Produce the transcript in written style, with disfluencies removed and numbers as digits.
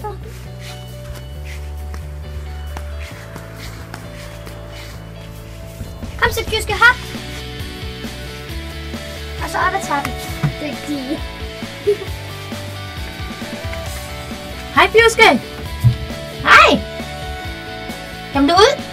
Kom så, Pjuske, hop. Og så op ad trappen. Dygtig. Hej, Pjuske. Hej. Kom du ud?